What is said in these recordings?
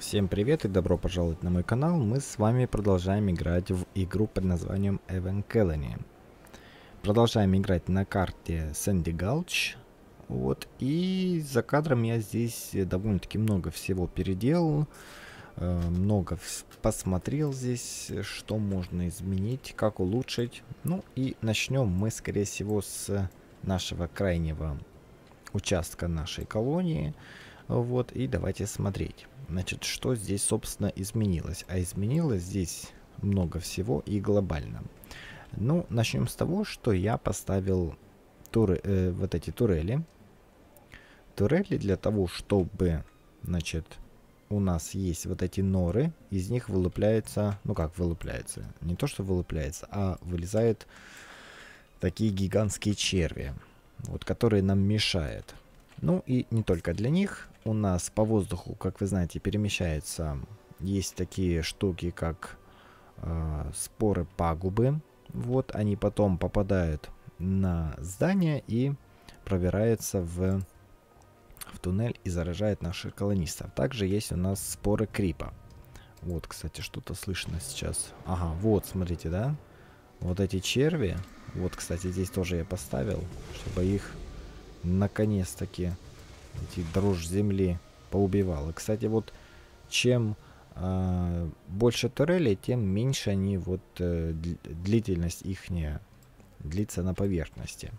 Всем привет и добро пожаловать на мой канал. Мы с вами продолжаем играть в игру под названием Even Colony. Продолжаем играть на карте Sandy Gulch. Вот, и за кадром я здесь довольно-таки много всего переделал. Много посмотрел здесь, что можно изменить, как улучшить. Ну и начнем мы, скорее всего, с нашего крайнего участка нашей колонии. Вот, и давайте смотреть. Значит, что здесь, собственно, изменилось? А изменилось здесь много всего и глобально. Ну, начнем с того, что я поставил вот эти турели. Турели для того, чтобы, значит, у нас есть вот эти норы. Из них вылупляется, ну как вылупляется? Не то, что вылупляется, а вылезают такие гигантские черви, вот, которые нам мешают. Ну и не только для них. У нас по воздуху, как вы знаете, перемещается. Есть такие штуки, как споры пагубы. Вот они потом попадают на здание и пробираются в туннель и заражают наших колонистов. Также есть у нас споры крипа. Вот, кстати, что-то слышно сейчас. Ага, вот, смотрите, да? Вот эти черви. Вот, кстати, здесь тоже я поставил, чтобы их наконец-таки эти дрожь земли поубивала. Кстати, вот чем больше турелей, тем меньше они вот длительность ихняя длится на поверхности.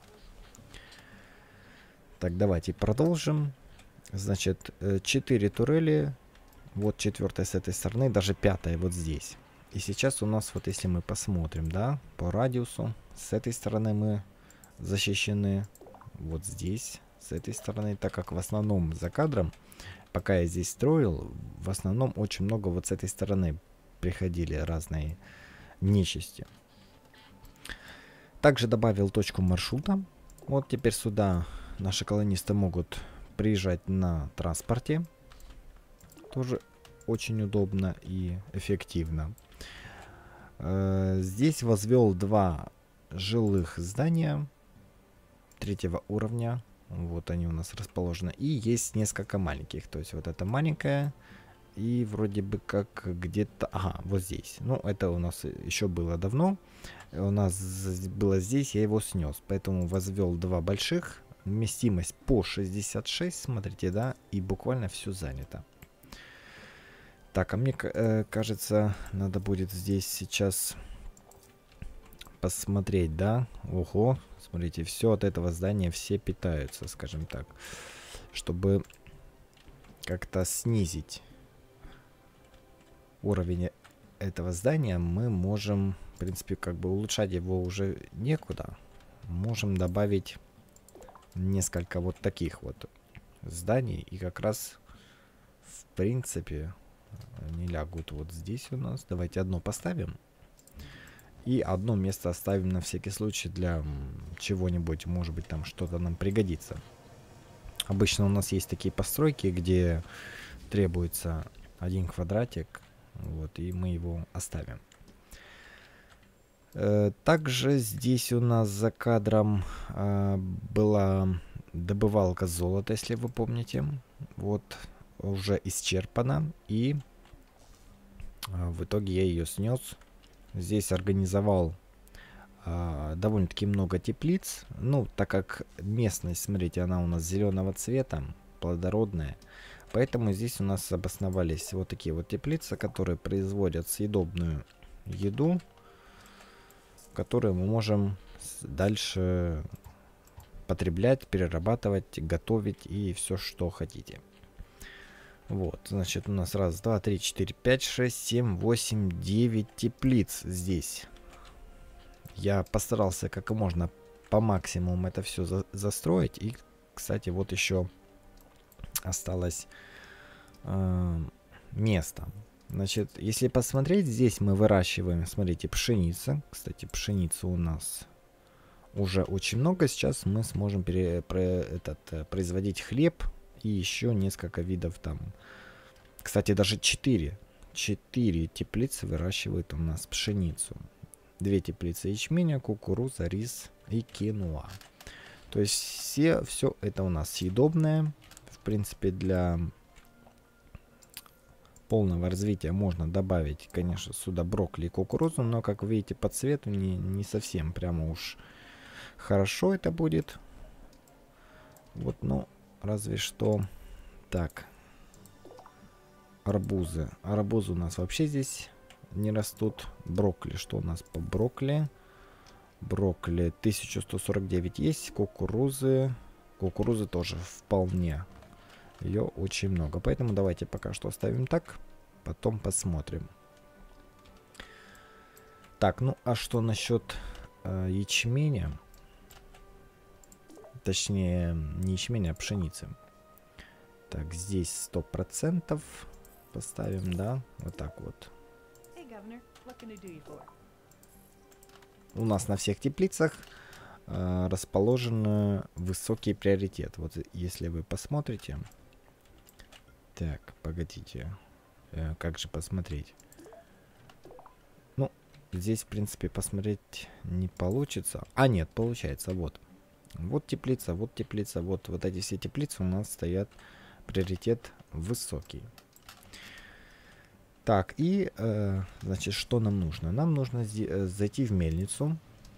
Так, давайте продолжим. Значит, 4 турели. Вот 4-я с этой стороны, даже 5-я вот здесь. И сейчас у нас, вот если мы посмотрим, да, по радиусу, с этой стороны мы защищены. Вот здесь, с этой стороны, так как в основном за кадром, пока я здесь строил, в основном очень много вот с этой стороны приходили разные нечисти. Также добавил точку маршрута. Вот теперь сюда наши колонисты могут приезжать на транспорте. Тоже очень удобно и эффективно. Здесь возвел 2 жилых здания 3-го уровня. Вот они у нас расположены. И есть несколько маленьких. То есть вот это маленькая. И вроде бы как где-то... Ага, вот здесь. Ну, это у нас еще было давно. У нас было здесь, я его снес. Поэтому возвел 2 больших. Вместимость по 66, смотрите, да. И буквально все занято. Так, а мне кажется, надо будет здесь сейчас посмотреть, да? Ого, смотрите, все от этого здания все питаются, скажем так. Чтобы как-то снизить уровень этого здания, мы можем, в принципе, как бы улучшать его уже некуда. Можем добавить несколько вот таких вот зданий. И как раз, в принципе, они лягут вот здесь у нас. Давайте одно поставим. И одно место оставим на всякий случай для чего-нибудь. Может быть, там что-то нам пригодится. Обычно у нас есть такие постройки, где требуется 1 квадратик. Вот, и мы его оставим. Также здесь у нас за кадром была добывалка золота, если вы помните. Вот, уже исчерпана. И в итоге я ее снес. Здесь организовал довольно-таки много теплиц. Ну, так как местность, смотрите, она у нас зеленого цвета, плодородная. Поэтому здесь у нас обосновались вот такие вот теплицы, которые производят съедобную еду, которую мы можем дальше потреблять, перерабатывать, готовить и все, что хотите. Вот, значит, у нас 1, 2, 3, 4, 5, 6, 7, 8, 9 теплиц здесь. Я постарался как можно по максимуму это все застроить. И, кстати, вот еще осталось место. Значит, если посмотреть, здесь мы выращиваем, смотрите, пшеница. Кстати, пшеницы у нас уже очень много. Сейчас мы сможем производить хлеб. И еще несколько видов там. Кстати, даже 4 теплицы выращивают у нас пшеницу. 2 теплицы ячменя, кукуруза, рис и киноа. То есть все это у нас съедобное. В принципе, для полного развития можно добавить, конечно, сюда брокколи и кукурузу, но, как видите, по цвету не совсем прямо уж хорошо это будет. Вот, ну, разве что. Так. Арбузы. Арбузы у нас вообще здесь не растут. Брокколи. Что у нас по брокколи? Брокколи 1149 есть. Кукурузы. Кукурузы тоже вполне. Ее очень много. Поэтому давайте пока что оставим так. Потом посмотрим. Так, ну а что насчет ячменя? Точнее, не ячменя, а пшеницы. Так, здесь 100% поставим, да? Вот так вот. У нас на всех теплицах расположен высокий приоритет. Вот если вы посмотрите. Так, погодите. Как же посмотреть? Ну, здесь, в принципе, посмотреть не получится. А, нет, получается, вот. Вот теплица, вот теплица, вот эти все теплицы у нас стоят приоритет высокий. Так, и, значит, что нам нужно? Нам нужно зайти в мельницу,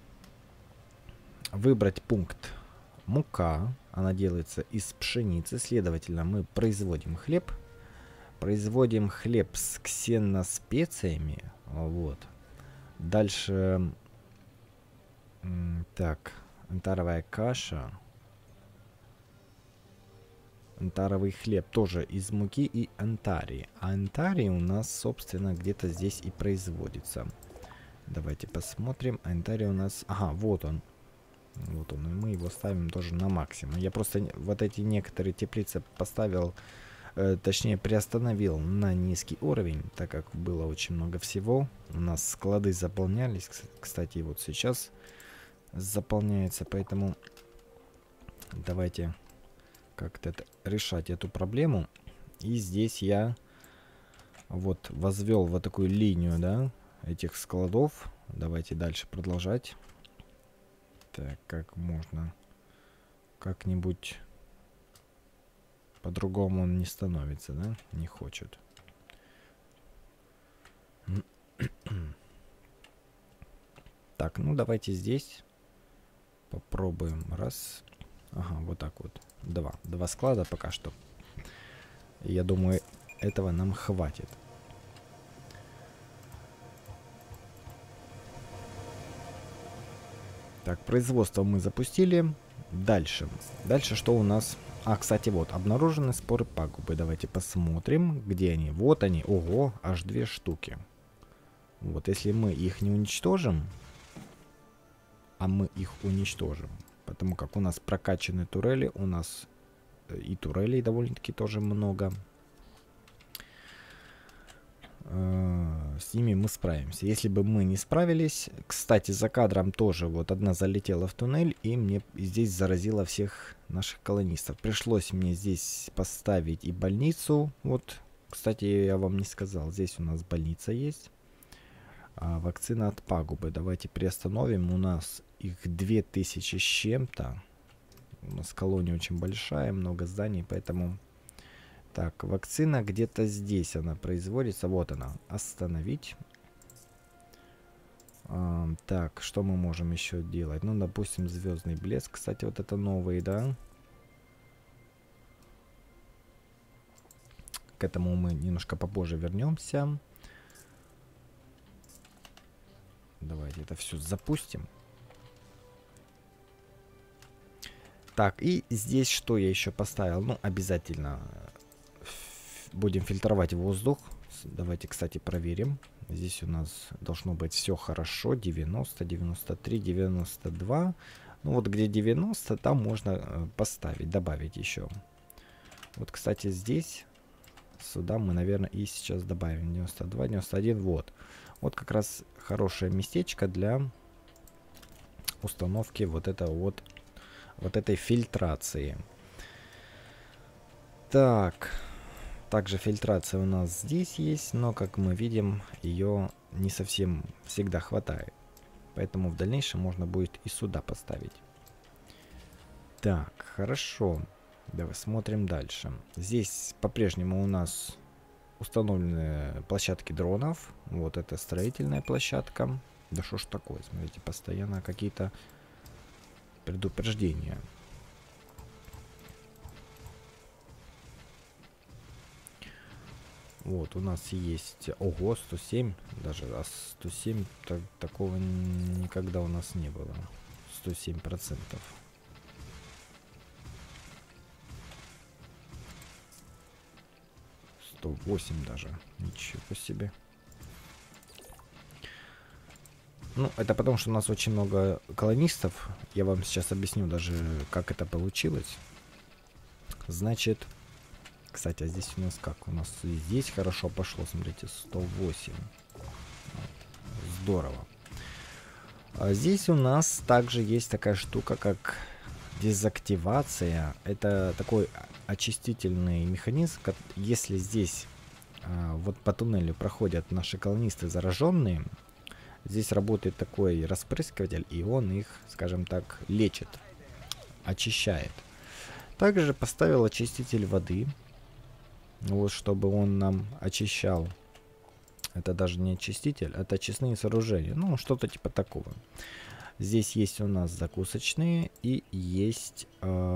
выбрать пункт мука. Она делается из пшеницы, следовательно, мы производим хлеб. Производим хлеб с ксеноспециями. Вот. Дальше, так, антаровая каша. Антаровый хлеб тоже из муки и антарии. А антарий у нас, собственно, где-то здесь и производится. Давайте посмотрим. Антарий у нас... Ага, вот он. Вот он. И мы его ставим тоже на максимум. Я просто вот эти некоторые теплицы поставил, точнее приостановил на низкий уровень, так как было очень много всего. У нас склады заполнялись. Кстати, вот сейчас заполняется. Поэтому давайте... как-то решать эту проблему. И здесь я вот возвел вот такую линию, да, этих складов. Давайте дальше продолжать. Так, как можно как-нибудь по-другому он не становится, да? Не хочет. Так, ну давайте здесь попробуем. Раз. Ага, вот так вот. Два склада пока что. Я думаю, этого нам хватит. Так, производство мы запустили. Дальше. Дальше что у нас? А, кстати, вот, обнаружены споры пагубы. Давайте посмотрим, где они. Вот они. Ого, аж 2 штуки. Вот, если мы их не уничтожим, а мы их уничтожим, потому как у нас прокачаны турели, у нас и турелей довольно-таки тоже много. С ними мы справимся. Если бы мы не справились... Кстати, за кадром тоже вот одна залетела в туннель, и мне здесь заразила всех наших колонистов. Пришлось мне здесь поставить и больницу. Вот, кстати, я вам не сказал. Здесь у нас больница есть. Вакцина от пагубы. Давайте приостановим. У нас их 2000 с чем-то. У нас колония очень большая, много зданий, поэтому... Так, вакцина где-то здесь она производится. Вот она. Остановить. Так, что мы можем еще делать? Ну, допустим, звездный блеск. Кстати, вот это новые, да? К этому мы немножко попозже вернемся. Давайте это все запустим. Так, и здесь что я еще поставил? Ну, обязательно будем фильтровать воздух. Давайте, кстати, проверим. Здесь у нас должно быть все хорошо. 90, 93, 92. Ну, вот где 90, там можно поставить, добавить еще. Вот, кстати, здесь, сюда мы, наверное, и сейчас добавим 92, 91. Вот. Вот как раз хорошее местечко для установки вот этой фильтрации. Так. Также фильтрация у нас здесь есть, но, как мы видим, ее не совсем всегда хватает. Поэтому в дальнейшем можно будет и сюда поставить. Так, хорошо. Давай смотрим дальше. Здесь по-прежнему у нас установлены площадки дронов. Вот это строительная площадка. Да что ж такое, смотрите, постоянно какие-то предупреждения. Вот, у нас есть... Ого, 107 даже. А 107 такого никогда у нас не было. 107%. 108 даже. Ничего себе. Ну, это потому, что у нас очень много колонистов. Я вам сейчас объясню даже, как это получилось. Значит, кстати, а здесь у нас как? У нас здесь хорошо пошло, смотрите, 108. Вот. Здорово. А здесь у нас также есть такая штука, как дезактивация. Это такой очистительный механизм. Если здесь вот по туннелю проходят наши колонисты зараженные, здесь работает такой распрыскиватель, и он их, скажем так, лечит, очищает. Также поставил очиститель воды, вот, чтобы он нам очищал. Это даже не очиститель, это очистные сооружения. Ну, что-то типа такого. Здесь есть у нас закусочные и есть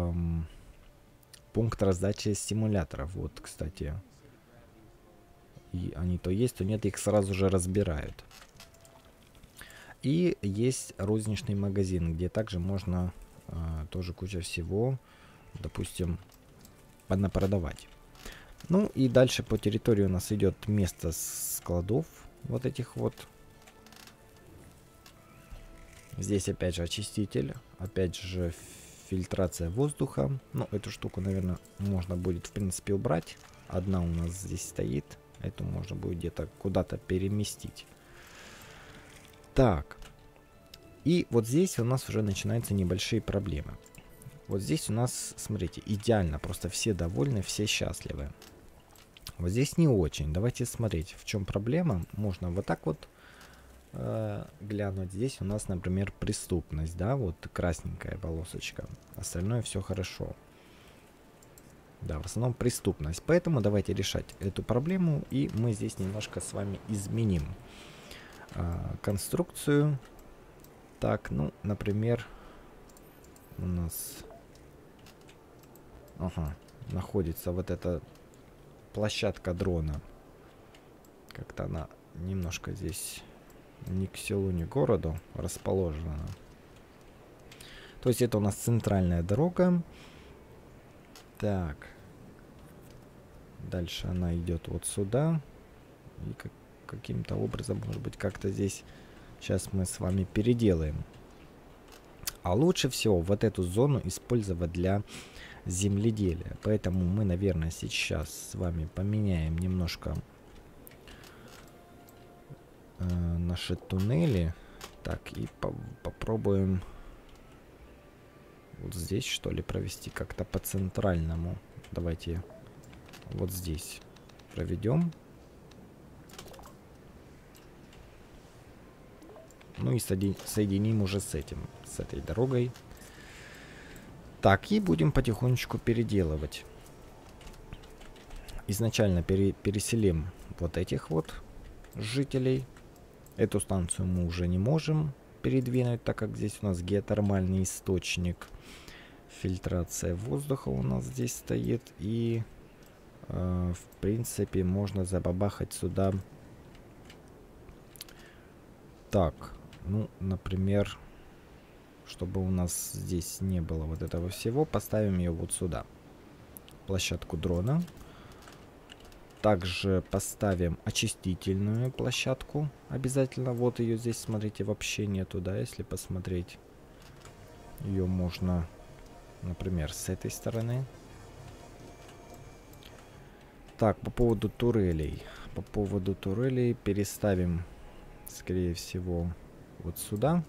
пункт раздачи стимуляторов. Вот, кстати. И они то есть, то нет, их сразу же разбирают. И есть розничный магазин, где также можно тоже куча всего, допустим, продавать. Ну и дальше по территории у нас идет место складов вот этих вот. Здесь опять же очиститель, опять же фильтрация воздуха. Ну, эту штуку, наверное, можно будет в принципе убрать. Одна у нас здесь стоит, эту можно будет где-то куда-то переместить. Так, и вот здесь у нас уже начинаются небольшие проблемы. Вот здесь у нас, смотрите, идеально, просто все довольны, все счастливы. Вот здесь не очень. Давайте смотреть, в чем проблема. Можно вот так вот глянуть. Здесь у нас, например, преступность, да, вот красненькая полосочка. Остальное все хорошо. Да, в основном преступность. Поэтому давайте решать эту проблему, и мы здесь немножко с вами изменим конструкцию. Так, ну, например, у нас находится вот эта площадка дрона. Как-то она немножко здесь ни к селу, ни к городу расположена. То есть это у нас центральная дорога. Так. Дальше она идет вот сюда. И каким-то образом, может быть, как-то здесь сейчас мы с вами переделаем. А лучше всего вот эту зону использовать для земледелия. Поэтому мы, наверное, сейчас с вами поменяем немножко наши туннели. Так, и попробуем вот здесь, что ли, провести как-то по центральному. Давайте вот здесь проведем. Ну и соединим уже с этим, с этой дорогой. Так, и будем потихонечку переделывать. Изначально переселим вот этих вот жителей. Эту станцию мы уже не можем передвинуть, так как здесь у нас геотермальный источник. Фильтрация воздуха у нас здесь стоит. И, в принципе, можно забабахать сюда. Так, ну, например, чтобы у нас здесь не было вот этого всего, поставим ее вот сюда. Площадку дрона. Также поставим очистительную площадку. Обязательно. Вот ее здесь, смотрите, вообще нету, да, если посмотреть. Ее можно, например, с этой стороны. Так, по поводу турелей. По поводу турелей переставим, скорее всего, вот сюда.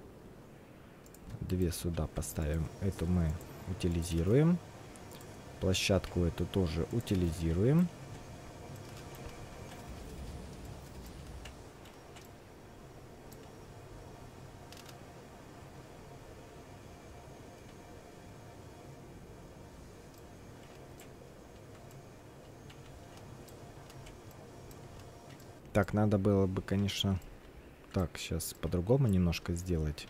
Две сюда поставим. Эту мы утилизируем. Площадку эту тоже утилизируем. Так, надо было бы, конечно... Так, сейчас по-другому немножко сделать.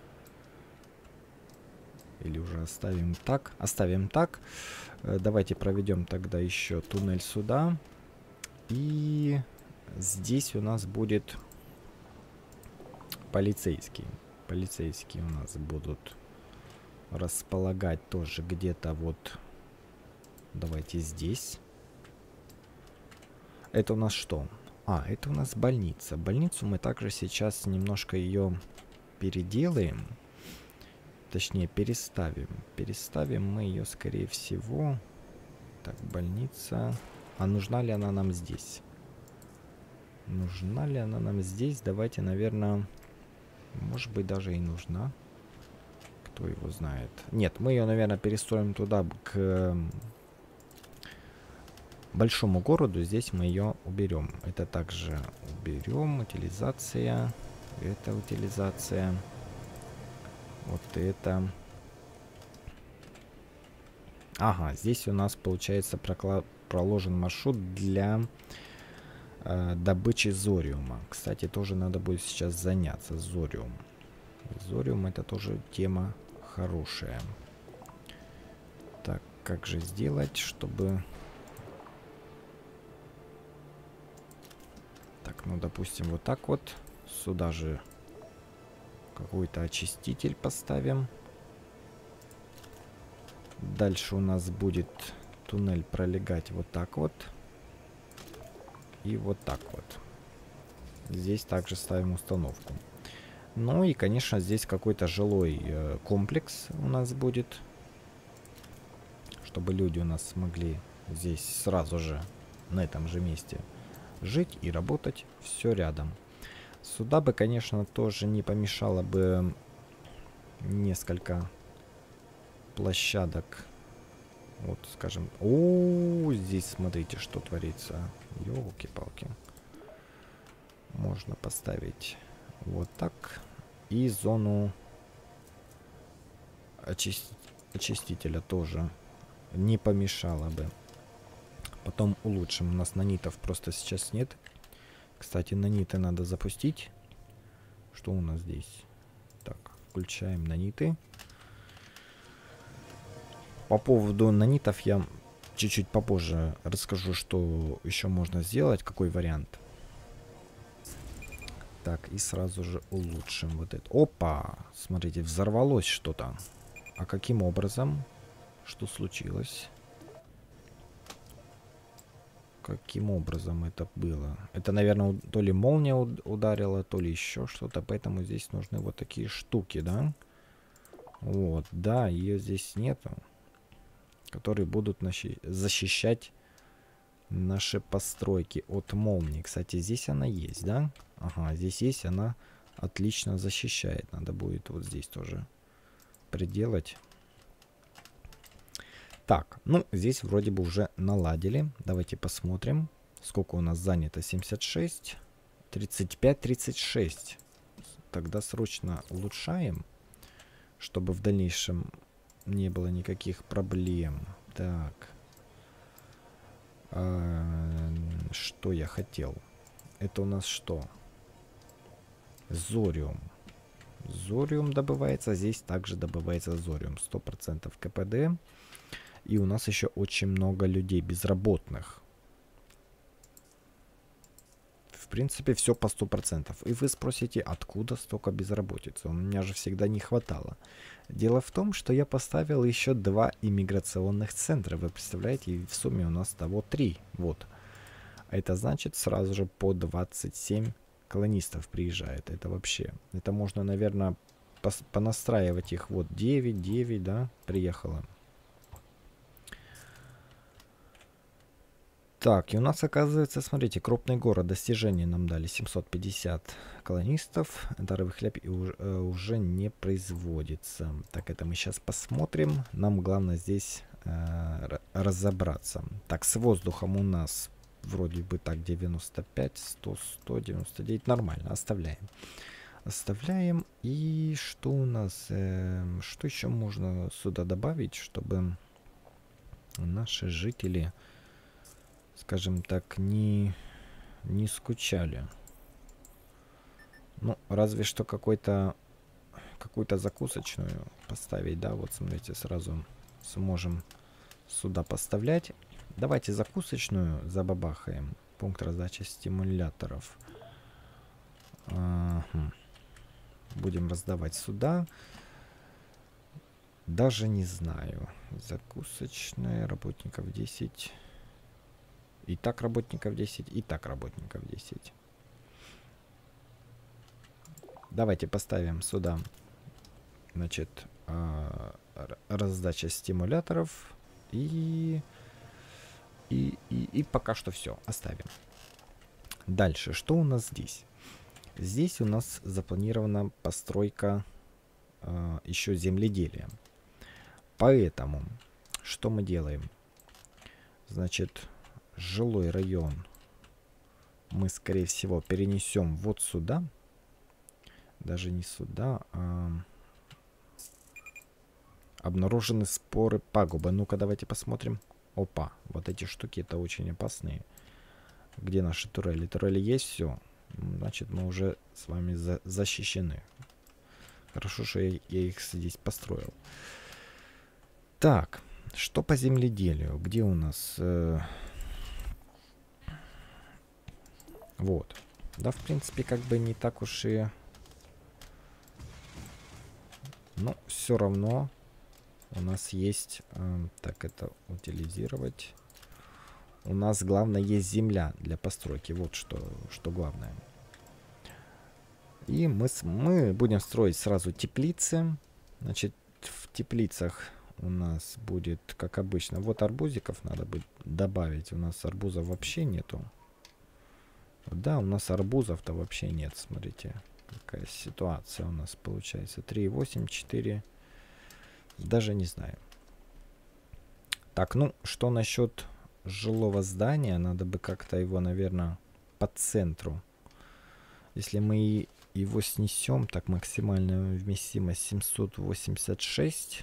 Или уже оставим так? Оставим так. Давайте проведем тогда еще туннель сюда. И здесь у нас будет полицейский. Полицейские у нас будут располагать тоже где-то вот... Давайте здесь. Это у нас что? А, это у нас больница. Больницу мы также сейчас немножко ее переделаем. Точнее, переставим. Переставим мы ее, скорее всего. Так, больница. А нужна ли она нам здесь? Нужна ли она нам здесь? Давайте, наверное... Может быть, даже и нужна. Кто его знает. Нет, мы ее, наверное, перестроим туда, к большому городу. Здесь мы ее уберем. Это также уберем. Утилизация. Это утилизация. Вот это. Ага, здесь у нас, получается, проложен маршрут для добычи зориума. Кстати, тоже надо будет сейчас заняться зориум. Зориум — это тоже тема хорошая. Так, как же сделать, чтобы... Так, ну, допустим, вот так вот. Сюда же какой-то очиститель поставим. Дальше у нас будет туннель пролегать вот так вот. И вот так вот. Здесь также ставим установку. Ну и, конечно, здесь какой-то жилой комплекс у нас будет. Чтобы люди у нас смогли здесь сразу же, на этом же месте, жить и работать. Все рядом. Сюда бы, конечно, тоже не помешало бы несколько площадок. Вот, скажем... О, здесь смотрите, что творится. Ёлки-палки. Можно поставить вот так. И зону очистителя тоже не помешало бы. Потом улучшим. У нас нанитов просто сейчас нет. Кстати, наниты надо запустить. Что у нас здесь? Так, включаем наниты. По поводу нанитов я чуть-чуть попозже расскажу, что еще можно сделать, какой вариант. Так, и сразу же улучшим вот это. Опа! Смотрите, взорвалось что-то. А каким образом? Что случилось? Каким образом это было? Это, наверное, то ли молния ударила, то ли еще что-то. Поэтому здесь нужны вот такие штуки, да? Вот, да, ее здесь нету. Которые будут защищать наши постройки от молнии. Кстати, здесь она есть, да? Ага, здесь есть, она отлично защищает. Надо будет вот здесь тоже приделать. Так, ну, здесь вроде бы уже наладили. Давайте посмотрим, сколько у нас занято. 76, 35, 36. Тогда срочно улучшаем, чтобы в дальнейшем не было никаких проблем. Так. Что я хотел? Это у нас что? Зориум. Зориум добывается. Здесь также добывается зориум. 100% КПД. И у нас еще очень много людей безработных. В принципе, все по 100%. И вы спросите, откуда столько безработицы? У меня же всегда не хватало. Дело в том, что я поставил еще 2 иммиграционных центра. Вы представляете, и в сумме у нас того 3. Вот. А это значит, сразу же по 27 колонистов приезжает. Это вообще... Это можно, наверное, понастраивать их. Вот 9, да, приехало. Так, и у нас, оказывается, смотрите, крупный город, достижения нам дали 750 колонистов. Даровый хлеб уже не производится. Так, это мы сейчас посмотрим. Нам главное здесь разобраться. Так, с воздухом у нас вроде бы так 95, 100, 199. Нормально, оставляем. Оставляем. И что у нас? Что еще можно сюда добавить, чтобы наши жители... скажем так, не не скучали. Ну, разве что какую-то закусочную поставить, да, вот смотрите, сразу сможем сюда поставлять. Давайте закусочную забабахаем. Пункт раздачи стимуляторов. Будем раздавать сюда. Даже не знаю. Закусочная, работников 10. И так работников 10, и так работников 10. Давайте поставим сюда, значит, раздача стимуляторов. И пока что все. Оставим. Дальше. Что у нас здесь? Здесь у нас запланирована постройка еще земледелия. Поэтому, что мы делаем? Значит, жилой район мы, скорее всего, перенесем вот сюда. Даже не сюда, а... Обнаружены споры пагубы. Ну-ка, давайте посмотрим. Опа, вот эти штуки, это очень опасные. Где наши турели? Турели есть, все. Значит, мы уже с вами защищены. Хорошо, что я их здесь построил. Так, что по земледелию? Где у нас... Вот. Да, в принципе, как бы не так уж и... Но все равно у нас есть... так, это утилизировать. У нас, главное, есть земля для постройки. Вот что главное. И мы будем строить сразу теплицы. Значит, в теплицах у нас будет, как обычно, вот арбузиков надо будет добавить. У нас арбузов вообще нету. Да, у нас арбузов-то вообще нет. Смотрите, какая ситуация у нас получается. 3,8, 4. Даже не знаю. Так, ну, что насчет жилого здания? Надо бы как-то его, наверное, по центру. Если мы его снесем, так, максимальная вместимость 786.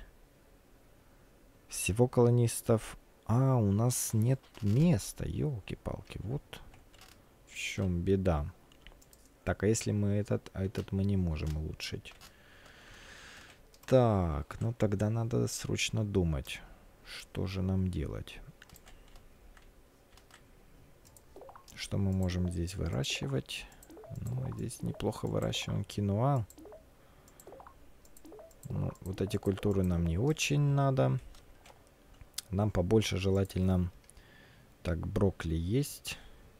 Всего колонистов. А, у нас нет места, елки-палки. Вот в чем беда. Так, а если мы этот мы не можем улучшить. Так, ну тогда надо срочно думать, что же нам делать. Что мы можем здесь выращивать? Ну, мы здесь неплохо выращиваем киноа. Ну, вот эти культуры нам не очень надо. Нам побольше желательно... Так, брокколи есть.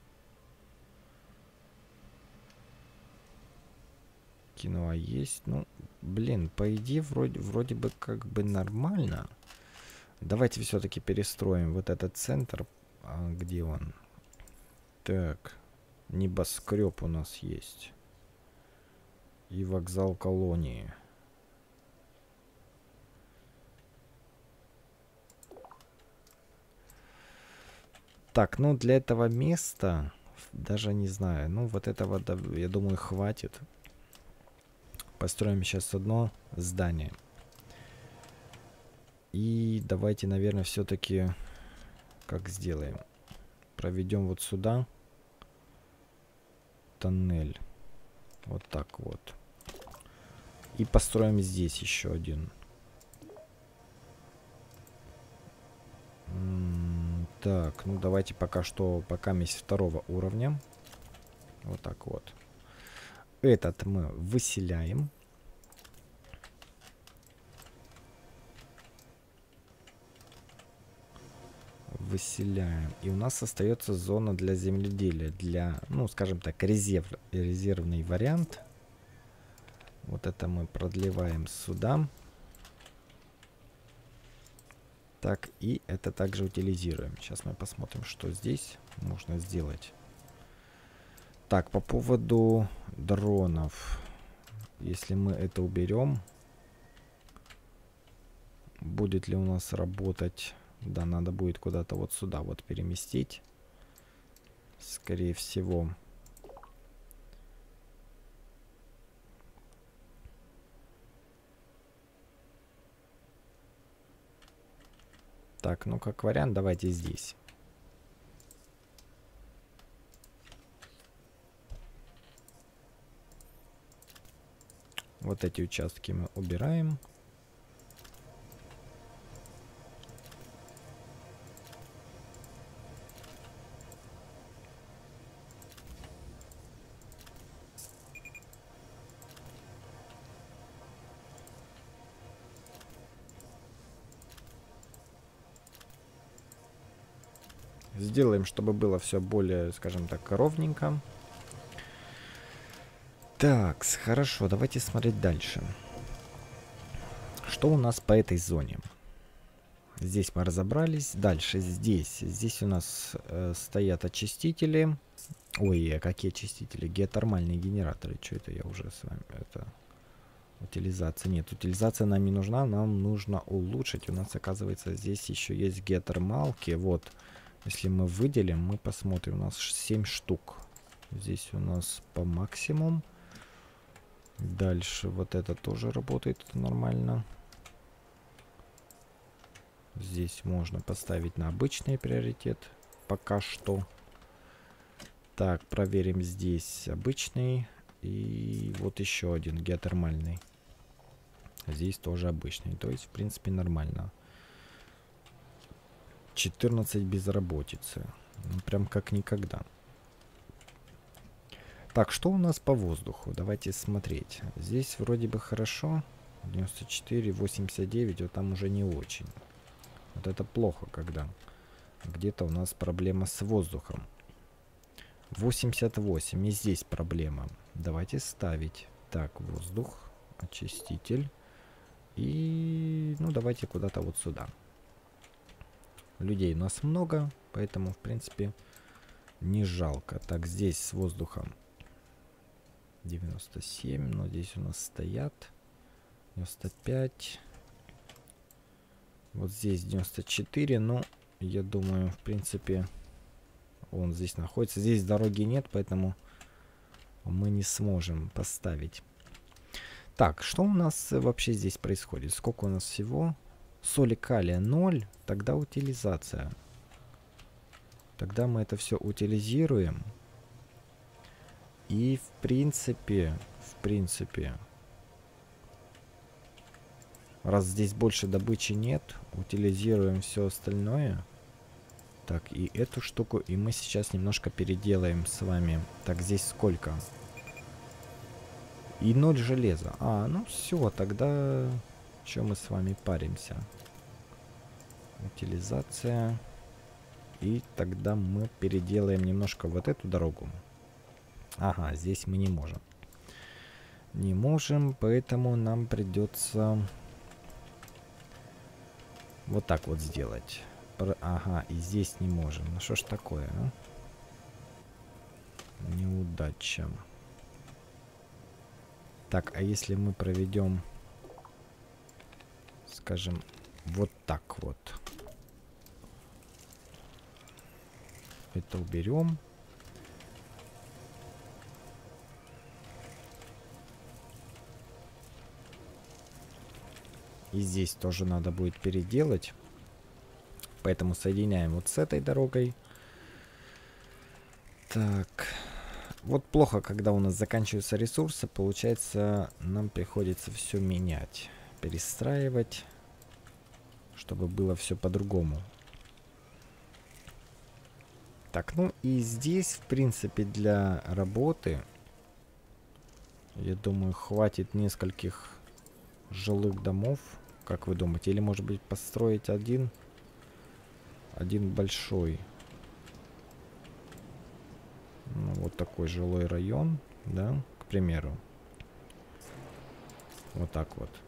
Киноа есть. Ну, блин, по идее, вроде бы как бы нормально. Давайте все-таки перестроим вот этот центр. А где он? Так, небоскреб у нас есть. И вокзал колонии. Так, ну для этого места, даже не знаю, ну вот этого, я думаю, хватит. Построим сейчас одно здание. И давайте, наверное, все-таки как сделаем? Проведем вот сюда тоннель. Вот так вот. И построим здесь еще один. Так, ну давайте пока есть второго уровня. Вот так вот. Этот мы выселяем. Выселяем. И у нас остается зона для земледелия. Для, ну, скажем так, резервный вариант. Вот это мы продлеваем сюда. Так, и это также утилизируем. Сейчас мы посмотрим, что здесь можно сделать. Так, по поводу дронов. Если мы это уберем, будет ли у нас работать? Да, надо будет куда-то вот сюда вот переместить. Скорее всего. Так, ну как вариант, давайте здесь. Вот эти участки мы убираем. Сделаем, чтобы было все более, скажем так, ровненько. Так, хорошо, давайте смотреть дальше. Что у нас по этой зоне? Здесь мы разобрались. Дальше здесь у нас стоят очистители. Ой, а какие очистители? Геотермальные генераторы. Что это я уже с вами? Это утилизация. Нет, утилизация нам не нужна. Нам нужно улучшить. У нас, оказывается, здесь еще есть геотермалки. Вот. Если мы выделим, мы посмотрим. У нас 7 штук. Здесь у нас по максимуму. Дальше вот это тоже работает нормально. Здесь можно поставить на обычный приоритет. Пока что. Так, проверим здесь обычный. И вот еще один геотермальный. Здесь тоже обычный. То есть, в принципе, нормально. 14 безработицы. Ну, прям как никогда. Так, что у нас по воздуху? Давайте смотреть. Здесь вроде бы хорошо. 94, 89. Вот там уже не очень. Вот это плохо, когда где-то у нас проблема с воздухом. 88. И здесь проблема. Давайте ставить. Так, воздух. Очиститель. И, ну, давайте куда-то вот сюда. Людей у нас много, поэтому, в принципе, не жалко. Так, здесь с воздухом 97, но здесь у нас стоят 95. Вот здесь 94, но я думаю, в принципе, он здесь находится. Здесь дороги нет, поэтому мы не сможем поставить. Так, что у нас вообще здесь происходит? Сколько у нас всего? Соли калия 0, тогда утилизация. Тогда мы это все утилизируем. И в принципе, раз здесь больше добычи нет, утилизируем все остальное. Так, и эту штуку, и мы сейчас немножко переделаем с вами. Так, здесь сколько? И 0 железа. А, ну все, тогда... Что мы с вами паримся? Утилизация. И тогда мы переделаем немножко вот эту дорогу. Ага, здесь мы не можем. Не можем, поэтому нам придется вот так вот сделать. Ага, и здесь не можем. Ну что ж такое, а? Неудача. Так, а если мы проведем, скажем, вот так вот. Это уберем. И здесь тоже надо будет переделать. Поэтому соединяем вот с этой дорогой. Так. Вот плохо, когда у нас заканчиваются ресурсы. Получается, нам приходится все менять. Перестраивать. Чтобы было все по-другому. Так, ну и здесь, в принципе, для работы, я думаю, хватит нескольких жилых домов. Как вы думаете? Или, может быть, построить один большой. Ну, вот такой жилой район, да, к примеру. Вот так вот.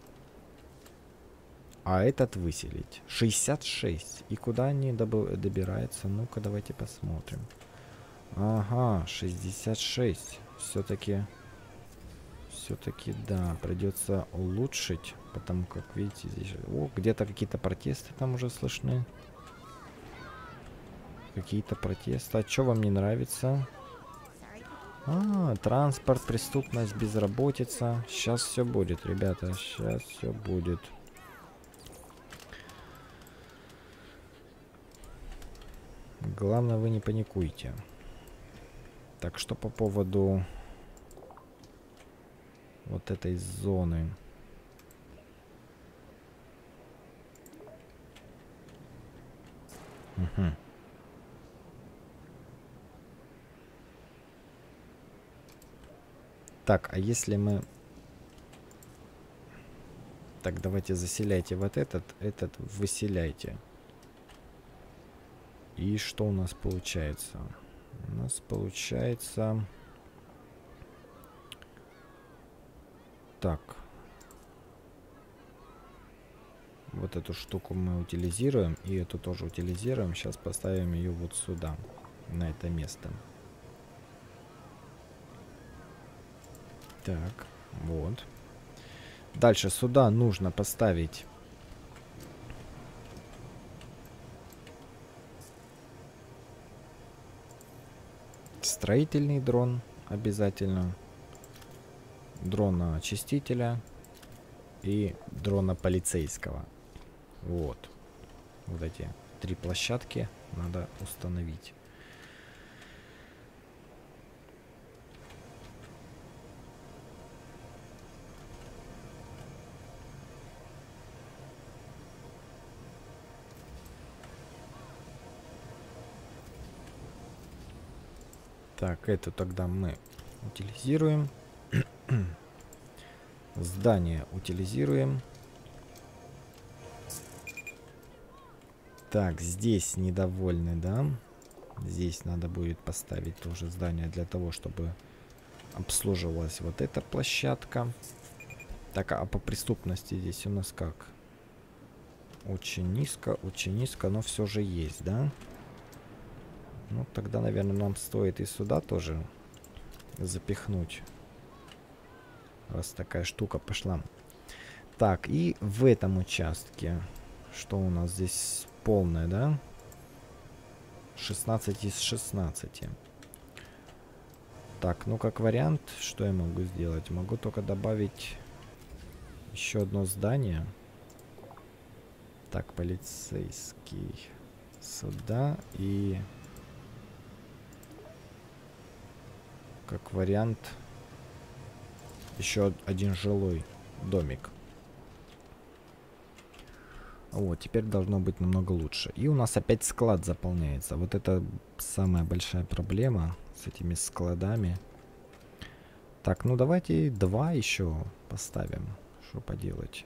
А этот выселить. 66. И куда они добираются? Ну-ка, давайте посмотрим. Ага, 66. Все-таки, да, придется улучшить. Потому как, видите, здесь... О, где-то какие-то протесты там уже слышны. Какие-то протесты. А что вам не нравится? А, транспорт, преступность, безработица. Сейчас все будет, ребята. Сейчас все будет. Главное, вы не паникуйте. Так, что по поводу вот этой зоны. Угу. Так, а если мы... Так, давайте заселяйте вот этот выселяйте. И что у нас получается? У нас получается... Так. Вот эту штуку мы утилизируем. И эту тоже утилизируем. Сейчас поставим ее вот сюда. На это место. Так, вот. Дальше сюда нужно поставить... строительный дрон обязательно. Дрона очистителя. И дрона полицейского. Вот. Вот эти 3 площадки надо установить. Так, это тогда мы утилизируем. Здание утилизируем. Так, здесь недовольны, да? Здесь надо будет поставить тоже здание для того, чтобы обслуживалась вот эта площадка. Так, а по преступности здесь у нас как? Очень низко, но все же есть, да? Ну, тогда, наверное, нам стоит и сюда тоже запихнуть. Раз такая штука пошла. Так, и в этом участке. Что у нас здесь полное, да? 16 из 16. Так, ну как вариант, что я могу сделать? Могу только добавить еще одно здание. Так, полицейский сюда и... Как вариант, еще один жилой домик. Вот, теперь должно быть намного лучше. И у нас опять склад заполняется. Вот это самая большая проблема с этими складами. Так, ну давайте 2 еще поставим. Что поделать.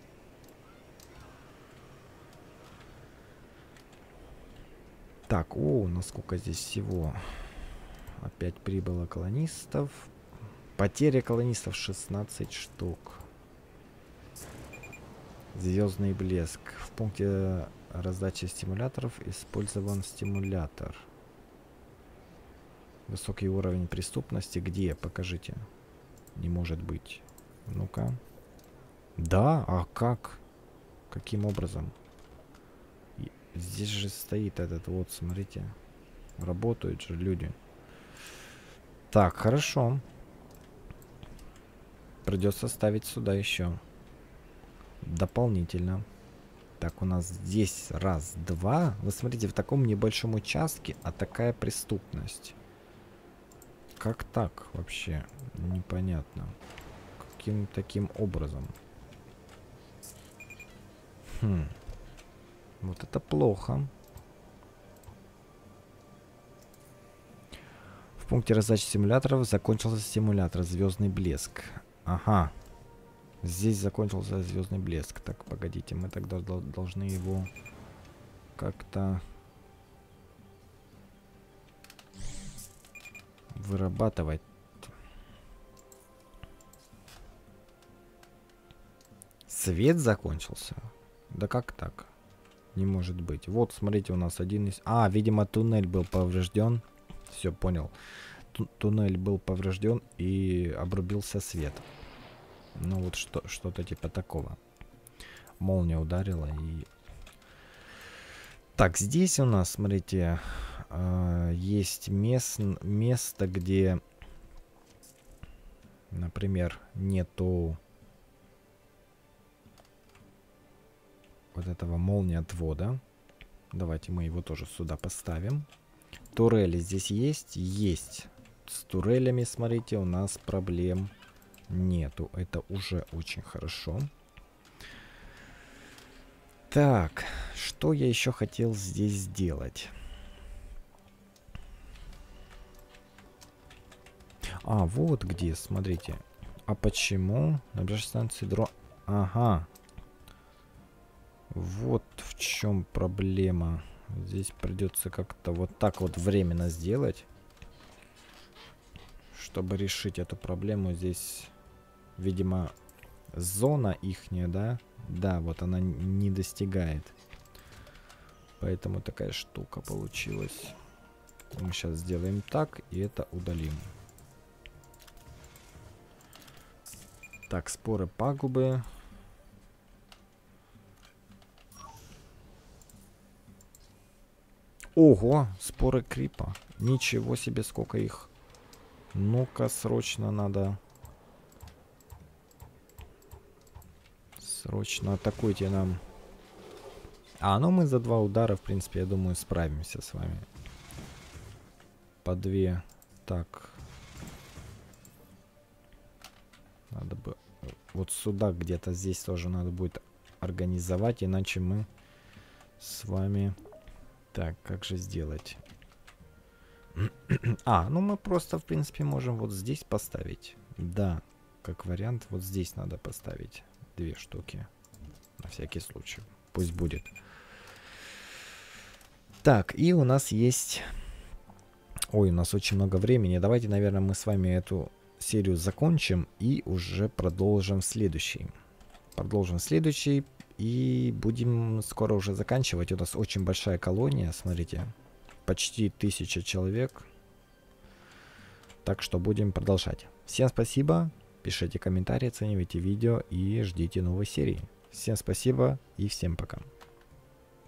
Так, о, насколько здесь всего. Опять прибыло колонистов. Потеря колонистов 16 штук. Звездный блеск. В пункте раздачи стимуляторов использован стимулятор. Высокий уровень преступности. Где? Покажите. Не может быть. Ну-ка. Да? А как? Каким образом? Здесь же стоит этот вот, смотрите. Работают же люди. Так, хорошо. Придется ставить сюда еще. Дополнительно. Так, у нас здесь раз, два. Вы смотрите, в таком небольшом участке, а такая преступность. Как так вообще? Непонятно. Каким таким образом? Хм. Вот это плохо. В пункте раздачи стимуляторов закончился стимулятор «Звездный блеск». Ага. Здесь закончился звездный блеск. Так, погодите, мы тогда должны его как-то вырабатывать. Свет закончился? Да как так? Не может быть. Вот, смотрите, у нас один из... А, видимо, туннель был поврежден. Все, понял. Туннель был поврежден и обрубился свет. Ну вот что-то типа такого. Молния ударила и... Так, здесь у нас, смотрите, есть место, где, например, нету вот этого молниеотвода. Давайте мы его тоже сюда поставим. Турели здесь есть? Есть. С турелями, смотрите, у нас проблем нету. Это уже очень хорошо. Так, что я еще хотел здесь сделать? А, вот где, смотрите. А почему? Набережная станции Дро... Ага. Вот в чем проблема. Здесь придется как-то вот так вот временно сделать, чтобы решить эту проблему. Здесь, видимо, зона ихняя, да? Да, вот она не достигает. Поэтому такая штука получилась. Мы сейчас сделаем так, и это удалим. Так, споры пагубы. Ого, споры крипа. Ничего себе, сколько их. Ну-ка, срочно надо. Срочно атакуйте нам. А, ну мы за 2 удара, в принципе, я думаю, справимся с вами. По 2. Так. Надо бы... Вот сюда где-то здесь тоже надо будет организовать, иначе мы с вами... Так, как же сделать? А, ну мы просто, в принципе, можем вот здесь поставить. Да, как вариант, вот здесь надо поставить 2 штуки. На всякий случай. Пусть будет. Так, и у нас есть... Ой, у нас очень много времени. Давайте, наверное, мы с вами эту серию закончим и уже продолжим следующий. Продолжим следующий и будем скоро уже заканчивать. У нас очень большая колония, смотрите. Почти 1000 человек. Так что будем продолжать. Всем спасибо. Пишите комментарии, оценивайте видео и ждите новой серии. Всем спасибо и всем пока.